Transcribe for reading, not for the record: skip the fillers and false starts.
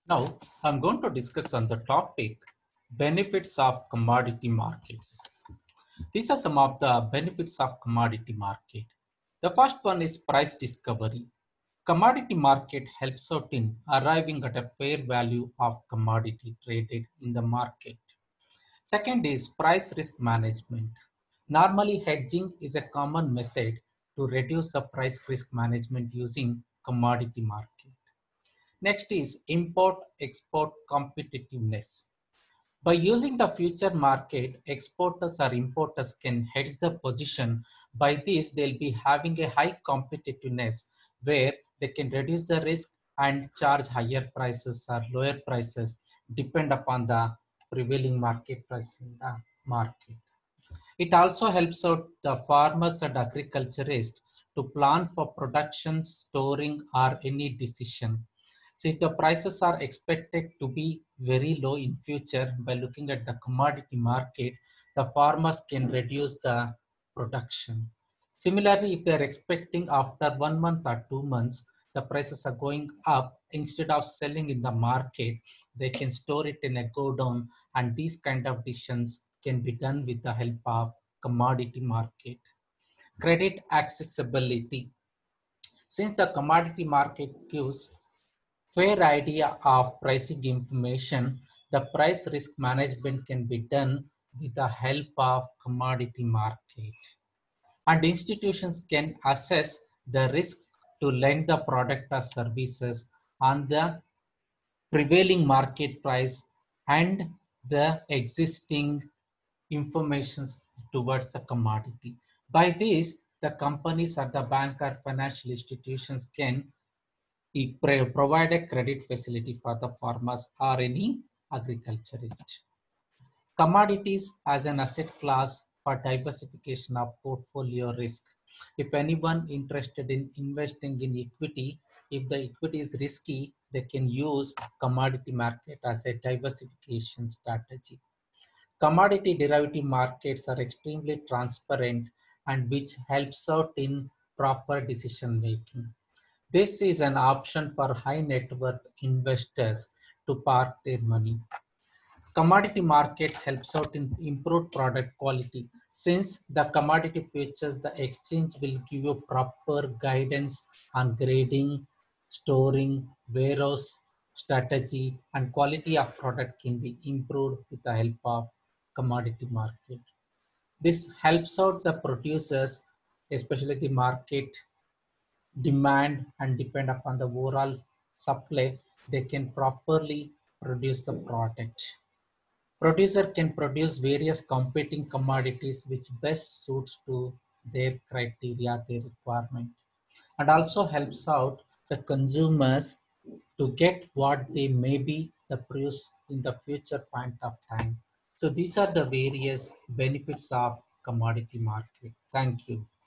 Now, I'm going to discuss on the topic benefits of commodity markets. These are some of the benefits of commodity market. The first one is price discovery. Commodity market helps out in arriving at a fair value of commodity traded in the market. Second is price risk management. Normally, hedging is a common method to reduce the price risk management using commodity market. Next is import-export competitiveness. By using the future market, exporters or importers can hedge the position. By this, they'll be having a high competitiveness where they can reduce the risk and charge higher prices or lower prices depend upon the prevailing market price in the market. It also helps out the farmers and agriculturists to plan for production, storing, or any decision. So if the prices are expected to be very low in future, by looking at the commodity market, the farmers can reduce the production. Similarly, if they're expecting after 1 month or 2 months, the prices are going up, instead of selling in the market, they can store it in a go down, and these kind of decisions can be done with the help of commodity market. Credit accessibility. Since the commodity market gives fair idea of pricing information, the price risk management can be done with the help of commodity market. And institutions can assess the risk to lend the product or services on the prevailing market price and the existing informations towards the commodity. By this, the companies or the bank or financial institutions can provide a credit facility for the farmers or any agriculturist. Commodities as an asset class for diversification of portfolio risk. If anyone interested in investing in equity, if the equity is risky, they can use commodity market as a diversification strategy. Commodity derivative markets are extremely transparent and which helps out in proper decision making. This is an option for high net worth investors to park their money. Commodity markets helps out in improved product quality. Since the commodity futures, the exchange will give you proper guidance on grading, storing, warehouse strategy, and quality of product can be improved with the help of commodity market. This helps out the producers, especially the market demand and depend upon the overall supply, they can properly produce the product. Producer can produce various competing commodities which best suits to their criteria, their requirement, and also helps out the consumers to get what they may be the produce in the future point of time. So these are the various benefits of commodity market. Thank you.